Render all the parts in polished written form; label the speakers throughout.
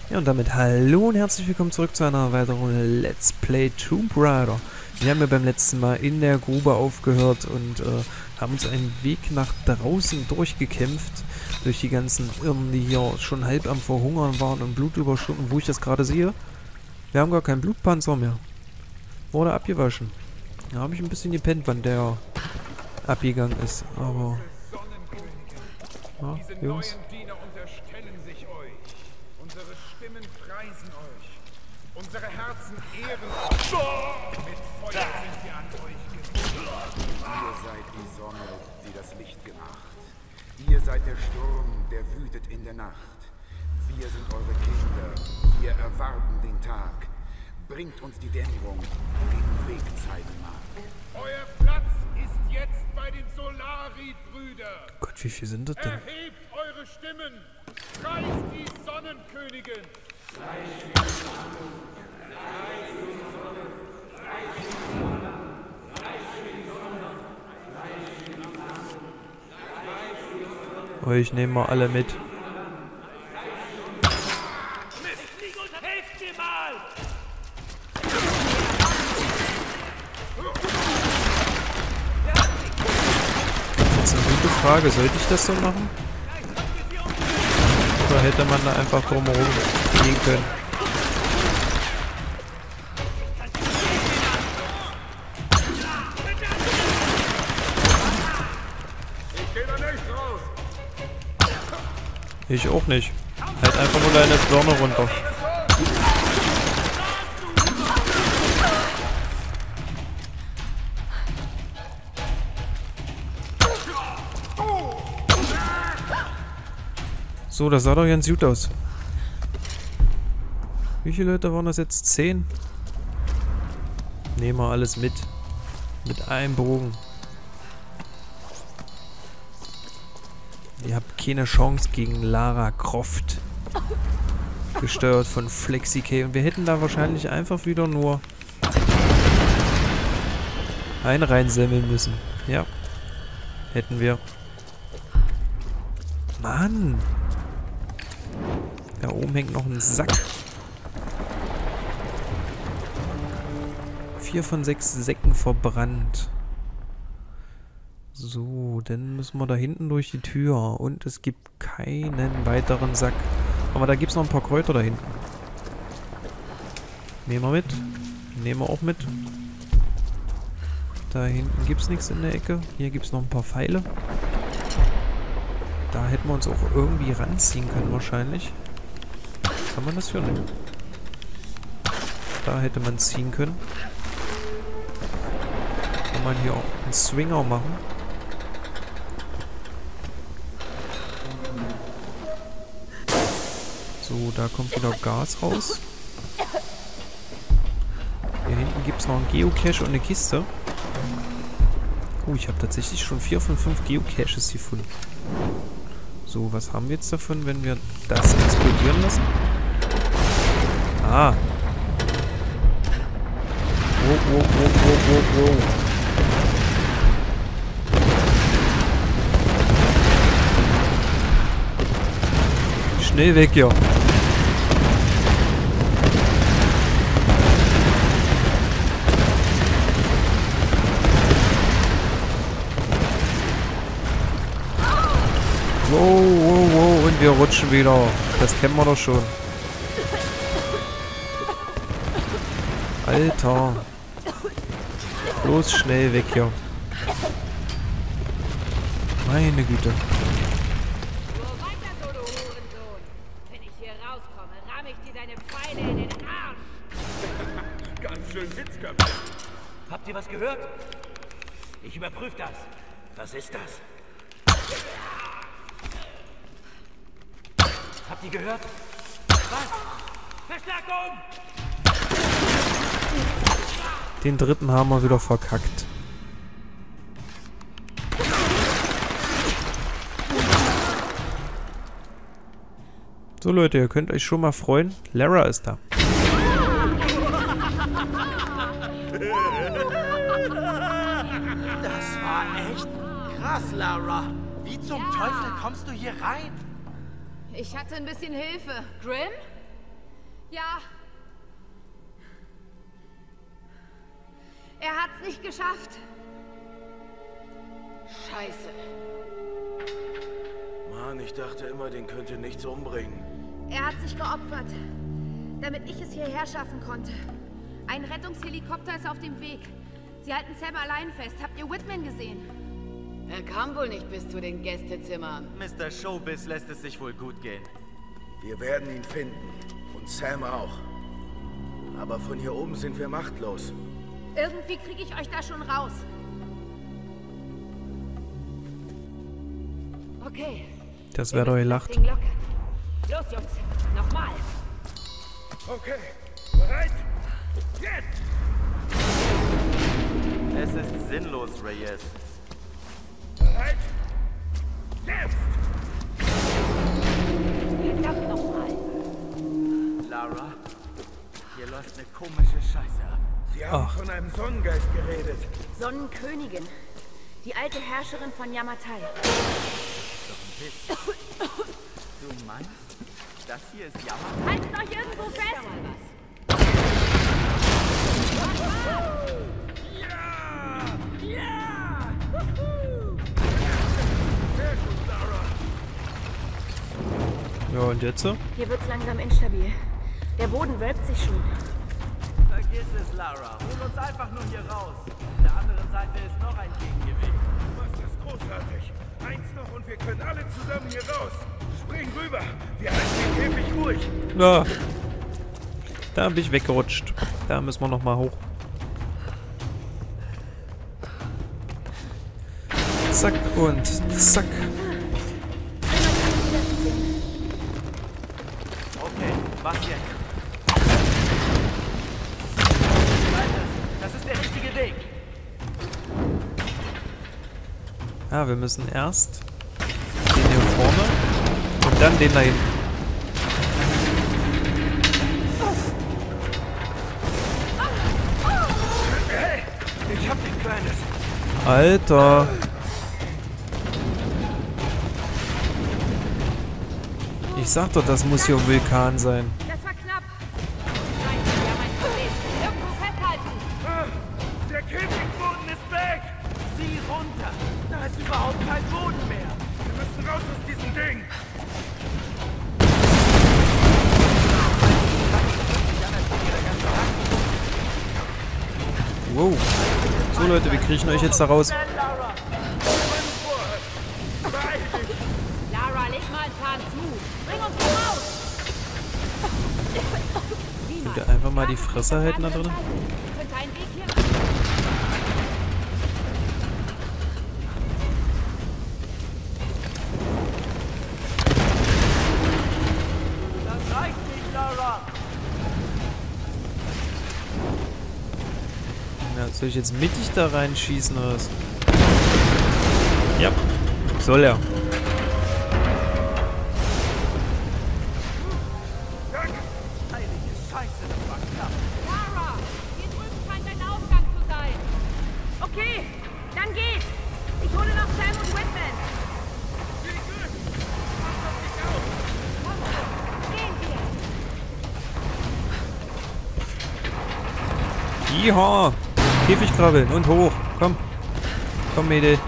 Speaker 1: Ja, und damit hallo und herzlich willkommen zurück zu einer weiteren Let's Play Tomb Raider. Wir haben ja beim letzten Mal in der Grube aufgehört und haben uns einen Weg nach draußen durchgekämpft. Durch die ganzen Irren, die hier schon halb am Verhungern waren und Blut überschütten. Wo ich das gerade sehe, wir haben gar keinen Blutpanzer mehr. Wurde abgewaschen. Da habe ich ein bisschen gepennt, wann der abgegangen ist. Aber... ja, Jungs.
Speaker 2: Unsere Stimmen preisen euch. Unsere Herzen ehren euch. Mit Feuer sind wir an euch gebunden. Ihr seid die Sonne, die das Licht gemacht. Ihr seid der Sturm, der wütet in der Nacht. Wir sind eure Kinder. Wir erwarten den Tag. Bringt uns die Dämmerung, die den Weg zeigen mag. Euer Platz ist jetzt bei den Solari-Brüdern.
Speaker 1: Gott, wie viel sind das denn?
Speaker 2: Erhebt eure Stimmen. Preist die Sonnenkönigin!
Speaker 1: Euch nehmen wir alle mit.
Speaker 2: Helft mir mal!
Speaker 1: Das ist eine gute Frage. Sollte ich das so machen? Oder hätte man da einfach drumherum gehen können?
Speaker 2: Ich geh da nicht raus!
Speaker 1: Ich auch nicht. Halt einfach nur deine Birne runter. So, das sah doch ganz gut aus. Wie viele Leute waren das jetzt? 10? Nehmen wir alles mit. Mit einem Bogen. Ihr habt keine Chance gegen Lara Croft. Gesteuert von FlexiK. Und wir hätten da wahrscheinlich einfach wieder nur einen reinsemmeln müssen. Ja. Hätten wir. Mann! Da oben hängt noch ein Sack. 4 von 6 Säcken verbrannt. So, dann müssen wir da hinten durch die Tür. Und es gibt keinen weiteren Sack. Aber da gibt es noch ein paar Kräuter da hinten. Nehmen wir mit. Nehmen wir auch mit. Da hinten gibt es nichts in der Ecke. Hier gibt es noch ein paar Pfeile. Da hätten wir uns auch irgendwie ranziehen können wahrscheinlich. Kann man das hier nehmen? Da hätte man ziehen können. Kann man hier auch einen Swinger machen. So, da kommt wieder Gas raus. Hier hinten gibt es noch einen Geocache und eine Kiste. Oh, ich habe tatsächlich schon 4 von 5 Geocaches gefunden. So, was haben wir jetzt davon, wenn wir das explodieren lassen? Ah. Wow. Schnell weg, ja. Wow. Und wir rutschen wieder. Das kennen wir doch schon. Alter. Bloß schnell weg hier. Meine Güte.
Speaker 3: So weiter, so du Hurensohn. Wenn ich hier rauskomme, ramm ich dir deine Pfeile in den Arsch.
Speaker 2: Ganz schön hitzköpfig.
Speaker 4: Habt ihr was gehört? Ich überprüfe das. Was ist das? Habt ihr gehört? Was? Verstärkung!
Speaker 1: Den dritten haben wir wieder verkackt. So Leute, ihr könnt euch schon mal freuen. Lara ist da.
Speaker 4: Das war echt krass, Lara. Wie zum Teufel kommst du hier rein?
Speaker 3: Ich hatte ein bisschen Hilfe. Grim? Ja. Er hat's nicht geschafft. Scheiße.
Speaker 5: Mann, ich dachte immer, den könnte nichts umbringen.
Speaker 3: Er hat sich geopfert, damit ich es hierher schaffen konnte. Ein Rettungshelikopter ist auf dem Weg. Sie halten Sam allein fest. Habt ihr Whitman gesehen?
Speaker 6: Er kam wohl nicht bis zu den Gästezimmern.
Speaker 4: Mr. Showbiz lässt es sich wohl gut gehen.
Speaker 5: Wir werden ihn finden. Und Sam auch. Aber von hier oben sind wir machtlos.
Speaker 3: Irgendwie kriege ich euch da schon raus. Okay.
Speaker 1: Das wäre doch gelacht.
Speaker 3: Ding locker. Los, Jungs. Nochmal.
Speaker 2: Okay, bereit? Jetzt!
Speaker 4: Es ist sinnlos, Reyes.
Speaker 2: Bereit? Jetzt!
Speaker 3: Verdammt nochmal.
Speaker 4: Lara, hier läuft eine komische Scheiße ab.
Speaker 2: Sie haben von einem Sonnengeist geredet.
Speaker 3: Sonnenkönigin. Die alte Herrscherin von Yamatai.
Speaker 4: Du meinst, das hier ist Yamatai?
Speaker 3: Haltet euch irgendwo fest!
Speaker 1: Ja, und jetzt so?
Speaker 3: Hier wird's langsam instabil. Der Boden wölbt sich schon.
Speaker 4: Vergiss es, Lara. Hol uns einfach nur hier raus. Auf der anderen Seite ist noch ein Gegengewicht.
Speaker 2: Was ist großartig? Eins noch und wir können alle zusammen hier raus. Spring rüber. Wir halten den Käfig ruhig.
Speaker 1: Ja. Da bin ich weggerutscht. Da müssen wir nochmal hoch. Zack und zack.
Speaker 4: Okay, was jetzt? Weiter. Das ist der richtige Weg.
Speaker 1: Ja, wir müssen erst den hier vorne und dann den da hinten.
Speaker 2: Hey, ich hab den Kleines.
Speaker 1: Alter. Ich sag doch, das muss hier ein Vulkan sein.
Speaker 3: Das war knapp. Nein, wir haben ein Problem. Irgendwo festhalten.
Speaker 2: Der Käfigboden ist weg.
Speaker 4: Sieh runter. Da ist überhaupt kein Boden mehr.
Speaker 2: Wir müssen raus aus diesem Ding.
Speaker 1: Wow. So Leute, wir kriechen euch jetzt da raus.
Speaker 2: Wenn du vorhast. Beeil dich.
Speaker 3: Lara, leg mal einen Zahn zu. Bring uns hier raus. Sieh mal.
Speaker 1: Könnt ihr einfach mal die Fresse halten da drin?
Speaker 3: Könnte ein Weg hier.
Speaker 4: Das reicht nicht, Lara.
Speaker 1: Ja, soll ich jetzt mittig da reinschießen oder was? Ja, soll er.
Speaker 4: Heilige Scheiße, das war knapp.
Speaker 3: Lara, hier drüben scheint ein Aufgang zu sein. Okay, dann geht. Ich hole noch Sam und Whitman. Gehen wir.
Speaker 1: Jiha! Käfig krabbeln und hoch. Komm. Komm, Mädel.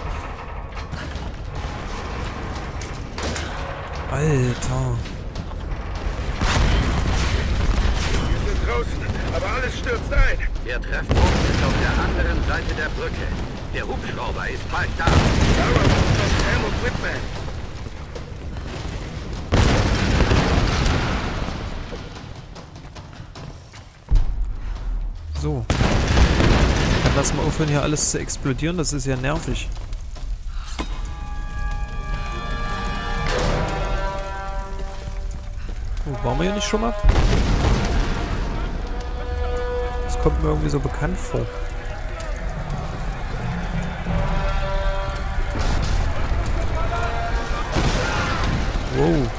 Speaker 1: Alter.
Speaker 2: Wir sind draußen, aber alles stürzt ein.
Speaker 7: Der Treffpunkt ist auf der anderen Seite der Brücke. Der Hubschrauber ist bald da.
Speaker 2: Lara braucht noch Sam und Whitman.
Speaker 1: So. Dann lass mal aufhören, hier alles zu explodieren. Das ist ja nervig. Oh, waren wir hier nicht schon mal? Das kommt mir irgendwie so bekannt vor. Wow.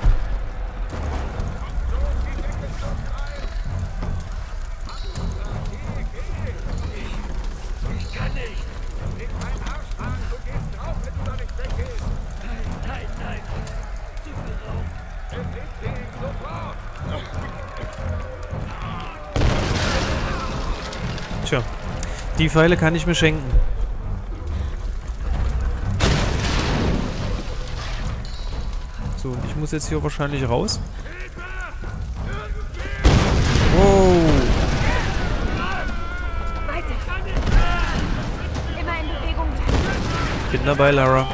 Speaker 2: Ich kann nicht. Mit meinem Arschhahn, du gehst drauf, wenn du da nicht weggehst. Nein. Zu viel Raum. Beweg dich sofort.
Speaker 1: Die Pfeile kann ich mir schenken. So, und ich muss jetzt hier wahrscheinlich raus. Wow.
Speaker 3: Weiter. Immer in Bewegung bleiben.
Speaker 1: Bin dabei, Lara.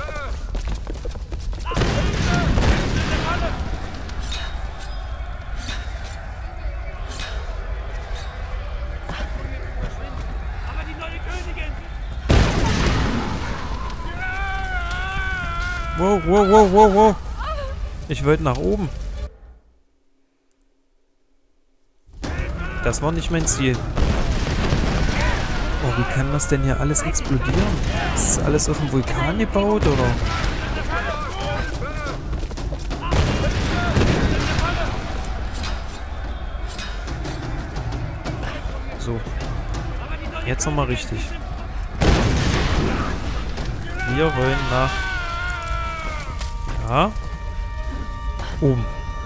Speaker 1: Wow, wow, wow, wow, wow. Ich wollte nach oben. Das war nicht mein Ziel. Oh, wie kann das denn hier alles explodieren? Ist das alles auf dem Vulkan gebaut, oder? So. Jetzt nochmal richtig. Wir wollen nach... Ja. Oben.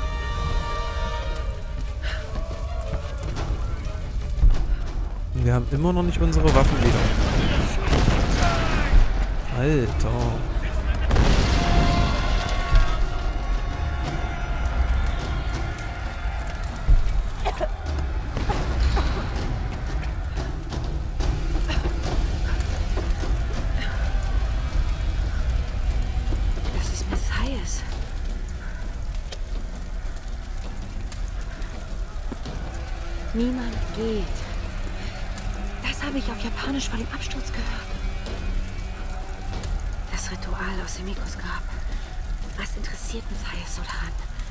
Speaker 1: Und wir haben immer noch nicht unsere Waffen wieder. Alter.
Speaker 3: Das ist Messias. Niemand geht. Das habe ich auf Japanisch vor dem Absturz gehört. Das Ritual aus Himikos Grab. Was interessiert Messias so daran?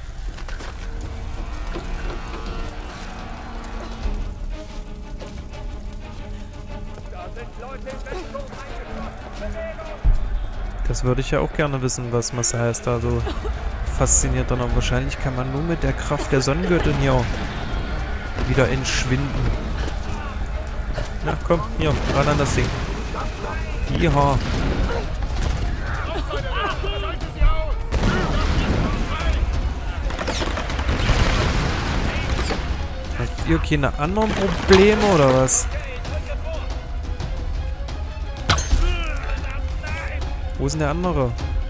Speaker 1: Das würde ich ja auch gerne wissen, was Messias da so fasziniert. Und wahrscheinlich kann man nur mit der Kraft der Sonnengöttin hier wieder entschwinden. Na komm, hier, ran an das Ding. Jiha. Habt ihr keine anderen Probleme oder was? Wo ist denn der andere?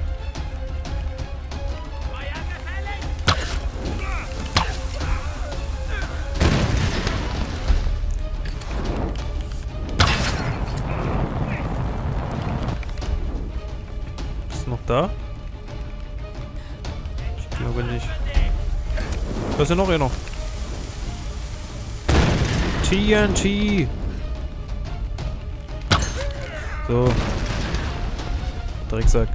Speaker 1: Ist noch da? Ich glaube nicht. Da ist ja noch einer. TNT! So. Drecksack.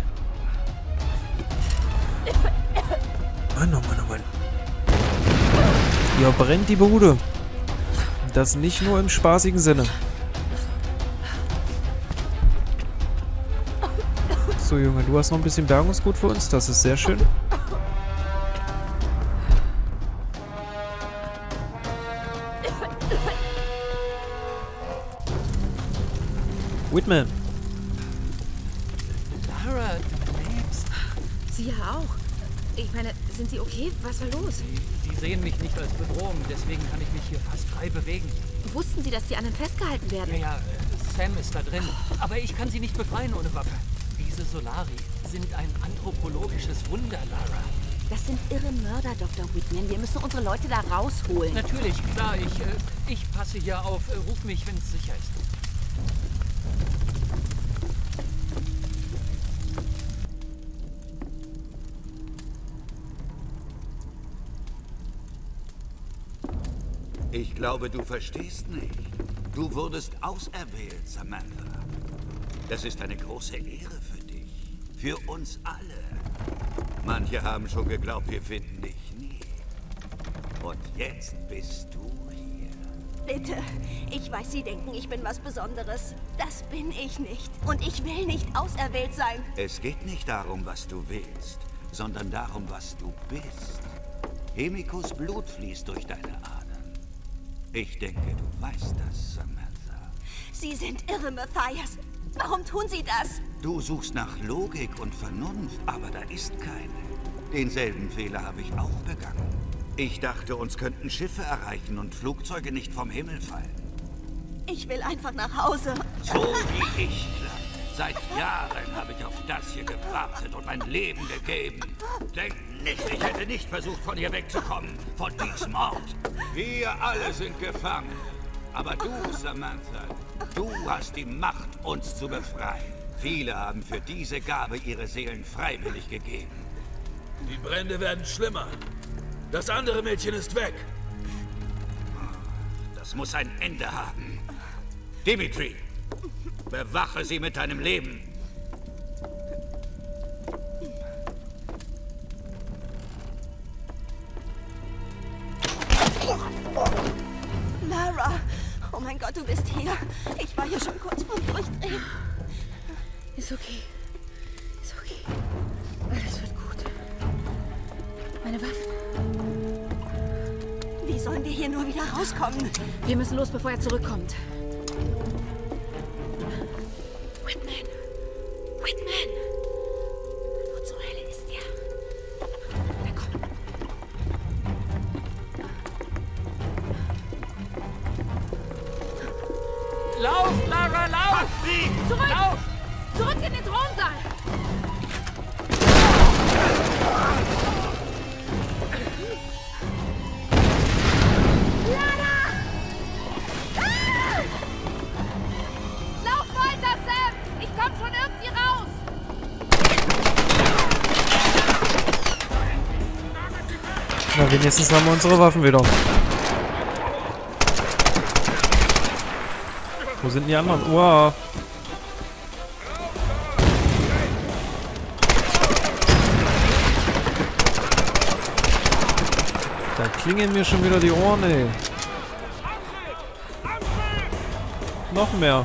Speaker 1: Mann, oh Mann, oh Mann. Ja, brennt die Bude. Das nicht nur im spaßigen Sinne. So, Junge, du hast noch ein bisschen Bergungsgut für uns. Das ist sehr schön. Whitman.
Speaker 4: Lara, du lebst.
Speaker 3: Sie ja auch. Ich meine, sind Sie okay? Was war los?
Speaker 4: Sie sehen mich nicht als Bedrohung, deswegen kann ich mich hier fast frei bewegen.
Speaker 3: Wussten Sie, dass die anderen festgehalten werden?
Speaker 4: Ja, Sam ist da drin. Aber ich kann sie nicht befreien ohne Waffe. Diese Solari sind ein anthropologisches Wunder, Lara.
Speaker 3: Das sind irre Mörder, Dr. Whitman. Wir müssen unsere Leute da rausholen.
Speaker 4: Natürlich, klar, ich passe hier auf. Ruf mich, wenn es sicher ist.
Speaker 7: Ich glaube, du verstehst nicht. Du wurdest auserwählt, Samantha. Das ist eine große Ehre für dich. Für uns alle. Manche haben schon geglaubt, wir finden dich nie. Und jetzt bist du hier.
Speaker 8: Bitte, ich weiß, Sie denken, ich bin was Besonderes. Das bin ich nicht. Und ich will nicht auserwählt sein.
Speaker 7: Es geht nicht darum, was du willst, sondern darum, was du bist. Himikos Blut fließt durch deine Adern. Ich denke, du weißt das, Samantha.
Speaker 8: Sie sind irre, Matthias. Warum tun Sie das?
Speaker 7: Du suchst nach Logik und Vernunft, aber da ist keine. Denselben Fehler habe ich auch begangen. Ich dachte, uns könnten Schiffe erreichen und Flugzeuge nicht vom Himmel fallen.
Speaker 8: Ich will einfach nach Hause.
Speaker 7: So wie ich, Kleine. Seit Jahren habe ich auf das hier gewartet und mein Leben gegeben. Denk nicht, ich hätte nicht versucht, von hier wegzukommen. Von diesem Ort. Wir alle sind gefangen. Aber du, Samantha, du hast die Macht, uns zu befreien. Viele haben für diese Gabe ihre Seelen freiwillig gegeben.
Speaker 5: Die Brände werden schlimmer. Das andere Mädchen ist weg.
Speaker 7: Das muss ein Ende haben. Dimitri, bewache sie mit deinem Leben.
Speaker 8: Lara! Oh mein Gott, du bist hier. Ich war hier schon kurz vorm Durchdrehen.
Speaker 3: Ist okay. Ist okay. Alles wird gut. Meine Waffen.
Speaker 8: Wie sollen wir hier nur wieder rauskommen?
Speaker 3: Wir müssen los, bevor er zurückkommt. Whitman! Whitman! Wo zur Hölle ist der? Na komm.
Speaker 4: Lauf, Lara, lauf!
Speaker 3: Zurück!
Speaker 4: Lauf!
Speaker 3: Zurück in den Thronsaal! Lara! Ah! Lauf weiter, Sam! Ich komm schon irgendwie raus!
Speaker 1: Na, wenigstens haben wir unsere Waffen wieder. Wo sind die anderen? Wow. Da klingeln mir schon wieder die Ohren, ey. Noch mehr.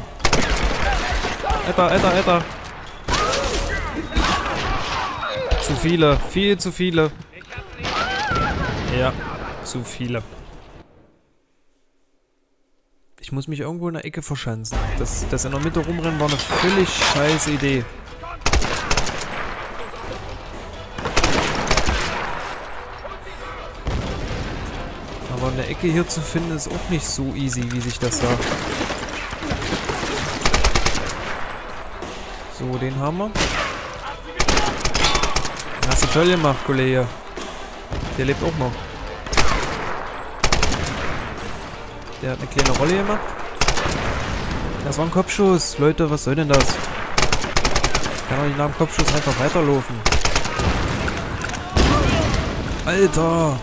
Speaker 1: Alter. Zu viele. Viel zu viele. Ja, zu viele. Ich muss mich irgendwo in der Ecke verschanzen. Das in der Mitte rumrennen war eine völlig scheiß Idee. Aber eine Ecke hier zu finden ist auch nicht so easy, wie sich das sagt. So, den haben wir. Hast du toll gemacht, Kollege. Der lebt auch noch. Der hat eine kleine Rolle gemacht. Das war ein Kopfschuss. Leute, was soll denn das? Ich kann doch nicht nach dem Kopfschuss einfach weiterlaufen. Alter!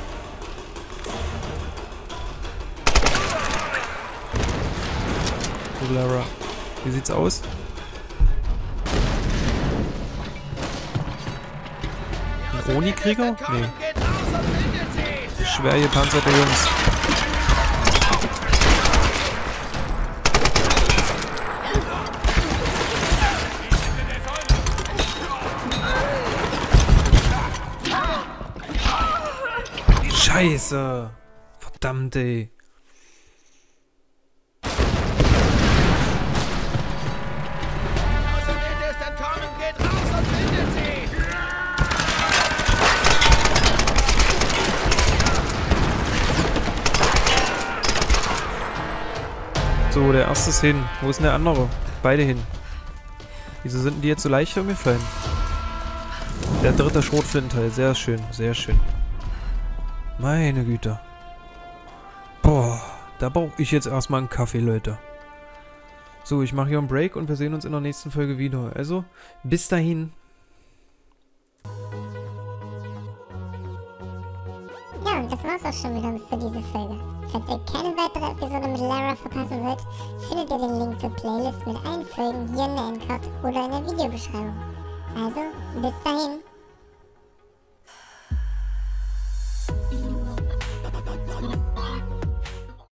Speaker 1: So, Lara. Wie sieht's aus? Ein Oni-Krieger? Nee. Schwer gepanzerte Jungs. Scheiße! Verdammt, ey. So, der erste ist hin. Wo ist denn der andere? Beide hin. Wieso sind denn die jetzt so leicht umgefallen? Der dritte Schrotflintenteil. Sehr schön, sehr schön. Meine Güte. Boah, da brauche ich jetzt erstmal einen Kaffee, Leute. So, ich mache hier einen Break und wir sehen uns in der nächsten Folge wieder. Also, bis dahin.
Speaker 9: Ja, und das war's auch schon wieder für diese Folge. Falls ihr keine weitere Episode mit Lara verpassen wollt, findet ihr den Link zur Playlist mit allen Folgen hier in der Endcard oder in der Videobeschreibung. Also, bis dahin.